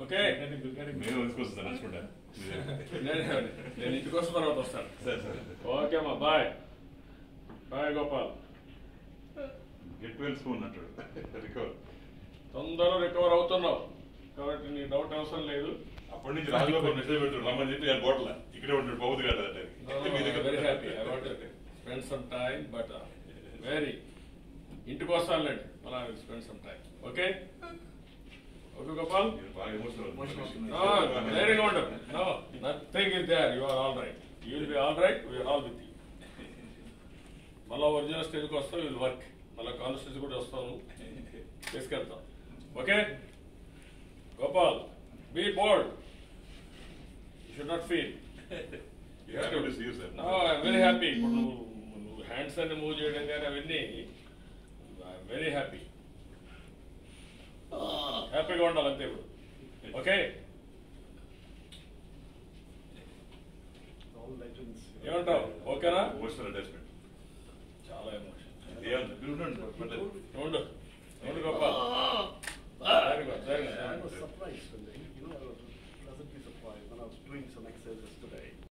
Okay మేము తీసుకొస్తాను నడుచుకుంటా నేను ఇంటికి వస్తున్న తర్వాత వస్తాను. సరే సరే ఓకే అమ్మా, bye bye Gopal. Get well soon అంటాడు రికవర్. తొందరగా రికవర్ అవుతున్నావు కాబట్టి నీ డౌట్ అవసరం లేదు. అప్పటి నుంచి రాజగోపాల్ మెసేజ్ పెడుతున్నాడు రమ్మని చెప్పి నేను బోట్ల ఇక్కడే ఉంటాడు పోవద్దు కదా అంటే very happy. I want spend some time but very ఇంటికి వస్తానులేండి, మన spend some time. Okay okay Gopal, బాగా emotional very wonderful. No nothing is there, you are all right, you will be all right, we're all with you. మళ్ళీ original స్టేజ్కి వస్తాం, will work. మళ్ళీ constituency కూడా వస్తాము, తీసుకెళ్తాం. Okay Gopal, be bold, you should not feel. Very happy. ఇప్పుడు నువ్వు hands అన్ని మూవ్ చేయడం కానీ అవన్నీ వెరీ హ్యాపీ. హ్యాపీగా ఉండాలి అంతే ఇప్పుడు. ఓకే ఏమంటావు? ఓకేనా? ఎమోషనల్ అటాచ్మెంట్ చాలా ఎమోషన్. ఉండు ఉండు Gopal. I was surprised when I was pleasantly surprised when I was doing some exercises.